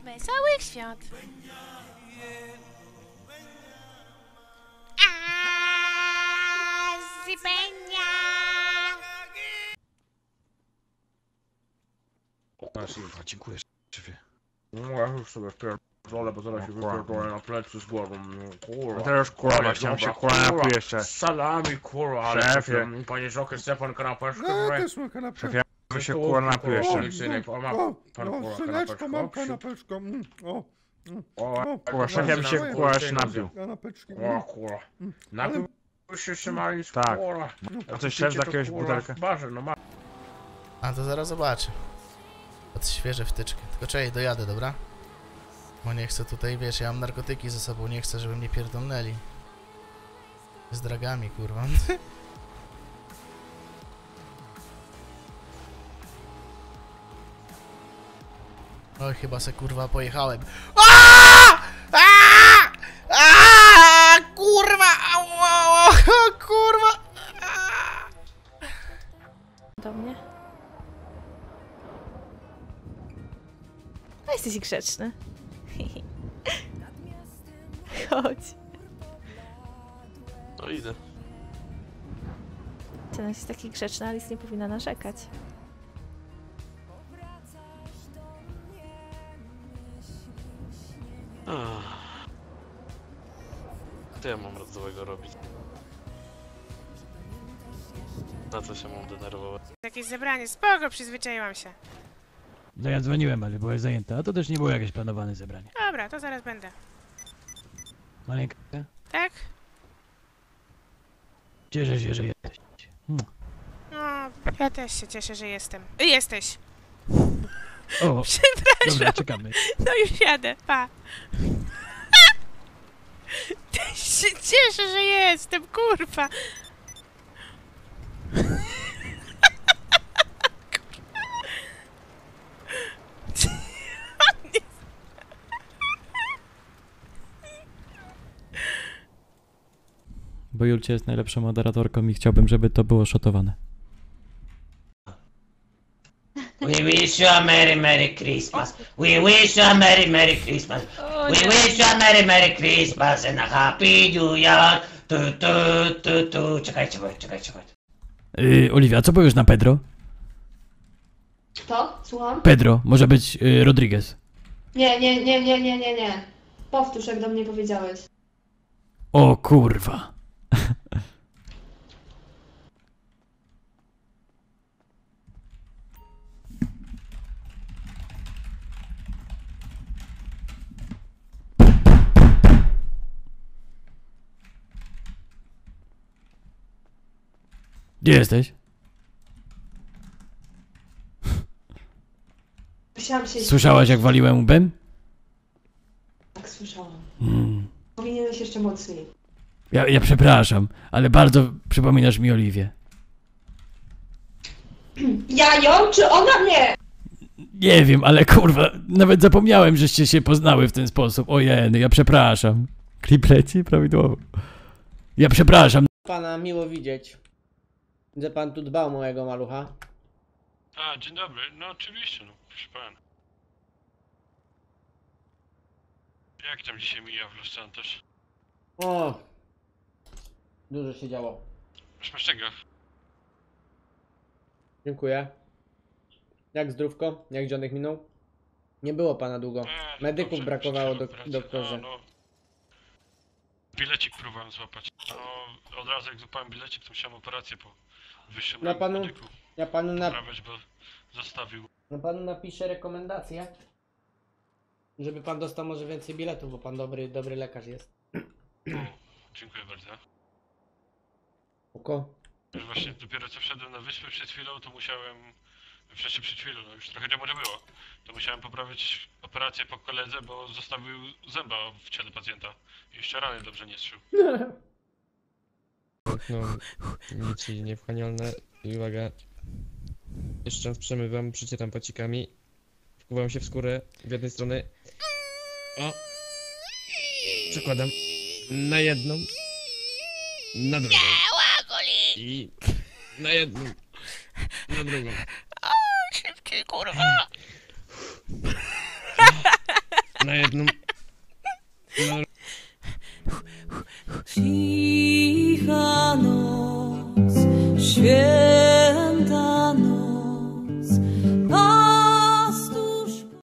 Wesołych świąt! Zibenia! Dziękuję, szefie. No ja już sobie wpierdolę, bo zaraz się wypierdolę na plecy z głową. Kurwa. A teraz kurwa, chciałem się kurwa napić jeszcze. Z salami, kurwa, ale Szefie. panie Żokę, chce pan kanapeczkę? No, też mam kanapkę. Szefie, bym się kurwa napił jeszcze. Synek, ma pan kurwa syneczko, mam kanapeczkę? kanapeczkę. Kurwa, szefie bym się kurwa jeszcze napił. Kanapeczki. O kurwa. Napił się trzymali, Tak. kurwa. A coś szef za jakiegoś butelkę? W barze, no ma. A to zaraz zobaczę. Odświeżę wtyczkę. Tylko czekaj, dojadę, dobra? Bo nie chcę tutaj, wiesz, ja mam narkotyki ze sobą, nie chcę, żeby mnie pierdolnęli. Z dragami, kurwa. Oj, chyba se kurwa pojechałem. Kurwa! Kurwa! Do mnie? No jesteś grzeczny. Chodź. No idę. Ten jest taki grzeczny, Alice nie powinna narzekać. Co ja mam złego robić? Na co się mam denerwować? Jakieś zebranie, spoko, przyzwyczaiłam się. No ja dzwoniłem, ale byłeś zajęta, a to też nie było jakieś planowane zebranie. Dobra, to zaraz będę. Maleńka, Tak? cieszę się, że jesteś. No, ja też się cieszę, że jestem. Jesteś! O, Przepraszam! dobra, czekamy. No już jadę, pa! Też się cieszę, że jestem, kurwa! Bo Julcia jest najlepszą moderatorką i chciałbym, żeby to było szotowane. We wish you a Merry Christmas. We wish you a Merry Christmas. We wish you a Merry Christmas and a Happy New Year. Czekajcie. Oliwia, co powiesz na Pedro? To? Słucham? Pedro, może być Rodriguez. Nie. Powtórz, jak do mnie powiedziałeś. O kurwa. Gdzie jesteś? Musiałam się... Słyszałaś jak waliłem łbem? Tak, słyszałam. Hmm. Powinieneś jeszcze mocniej. Ja przepraszam, ale bardzo przypominasz mi Oliwię. Ja ją, czy ona mnie? Nie wiem, ale kurwa, nawet zapomniałem, żeście się poznały w ten sposób. Ojej, ja przepraszam. Klip leci prawidłowo. Ja przepraszam. Pana miło widzieć. Że pan tu dbał o mojego malucha. A, dzień dobry. No oczywiście, no proszę pana. Jak tam dzisiaj mija w Los Santos? O! Dużo się działo. Masz czego? Dziękuję. Jak zdrówko? Jak dzionek minął? Nie było pana długo. Medyków dobrze, brakowało przeczytałem doktorze. no. Bilecik próbowałem złapać. No, od razu jak złapałem bilecik, to musiałem operację po wyższym medyku Ja panu naprawiać, bo zostawił. napiszę rekomendację. Żeby pan dostał może więcej biletów, bo pan dobry lekarz jest. O, dziękuję bardzo. Oko. Już właśnie dopiero co wszedłem na wyspę przed chwilą, to musiałem... Wcześniej przed chwilą, no już trochę temu nie było. To musiałem poprawić operację po koledze, bo zostawił zęba w ciele pacjenta. I jeszcze rany dobrze nie strzył. No, nic niewchanialne. I uwaga. Jeszcze raz przemywam, przycieram pacikami. Wkuwam się w skórę w jednej strony. O! Przekładam na jedną. Na drugą. I na jedną. Na drugą. O, szybciej, kurwa! Na jedną. Cicha noc, świat.